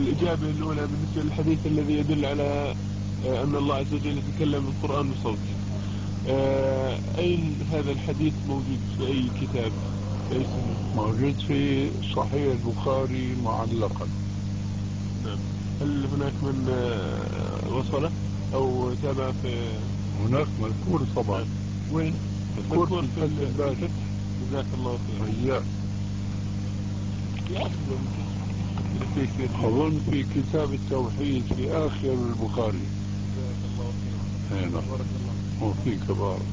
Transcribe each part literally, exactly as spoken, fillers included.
الإجابة الأولى بالنسبة للحديث الذي يدل على أن الله عز وجل يتكلم بالقرآن بصوت. أين هذا الحديث موجود في أي كتاب؟ في أي سنة؟ موجود في صحيح البخاري معلقا. نعم. هل هناك من وصله أو تابع في؟ هناك مذكور طبعا. نعم. وين؟ مذكور في الفتح الباري. جزاك الله خير. أظن في كتاب التوحيد في آخر البخاري. جزاك الله خير. هنا وفيك بارك.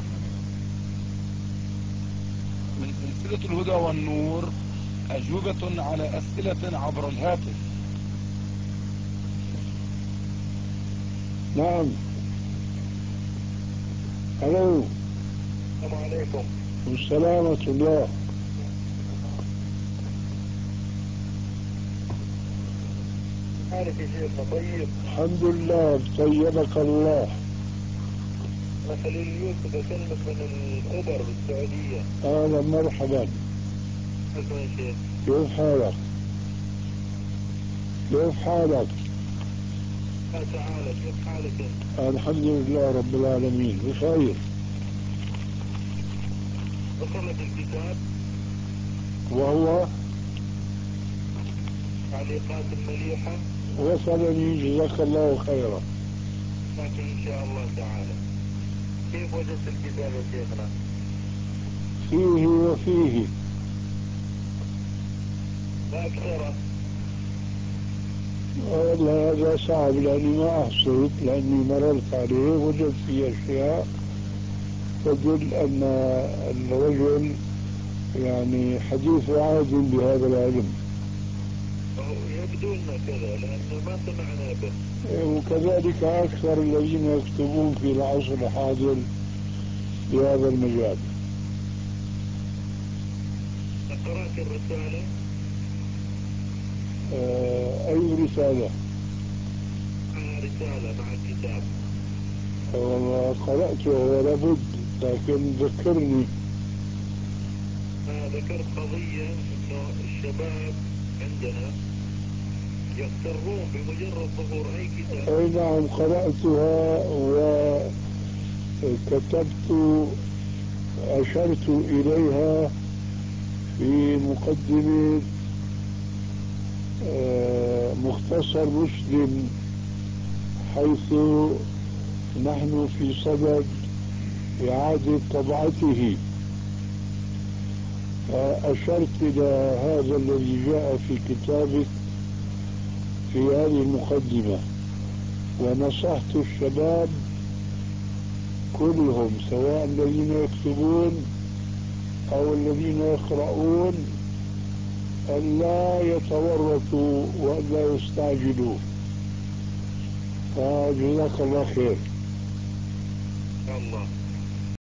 من سلسلة الهدى والنور أجوبة على أسئلة عبر الهاتف. نعم. الو. السلام عليكم. والسلام ورحمة الله. حالك يا شيخنا طيب؟ الحمد لله طيبك الله. أنا خليل يوسف أكلمك من الخبر بالسعودية. أهلا مرحبا. شكرا يا شيخ. كيف حالك؟ كيف حالك؟ الله تعالى كيف حالك انت؟ الحمد لله رب العالمين بخير. وصلت الكتاب وهو تعليقات مليحة. وصلني جزاك الله خيرا. لكن ان شاء الله تعالى. كيف وجدت الكتاب يا شيخنا؟ فيه وفيه. ما أكثره. والله هذا صعب لأني ما أحصيت، لأني مررت عليه وجدت فيه أشياء تدل أن الرجل يعني حديث عهد بهذا العلم. يبدو لنا كذا لأنه ما سمعنا به. وكذلك أكثر الذين يكتبون في العصر الحاضر في هذا المجال. قرأت الرسالة؟ آه أي رسالة؟ آه رسالة مع الكتاب. والله قرأتها ولا بد، لكن ذكرني. آه ذكرت قضية إنه الشباب عندنا يغترون بمجرد ظهور أي كتاب. أي نعم قرأتها وكتبت أشرت إليها في مقدمة مختصر مسلم، حيث نحن في صدد إعادة طبعته، فأشرت إلى هذا الذي جاء في كتابك في هذه المقدمة، ونصحت الشباب كلهم سواء الذين يكتبون أو الذين يقرؤون أن لا يتورطوا وأن لا يستعجلوا. فجزاك الله خير. الله.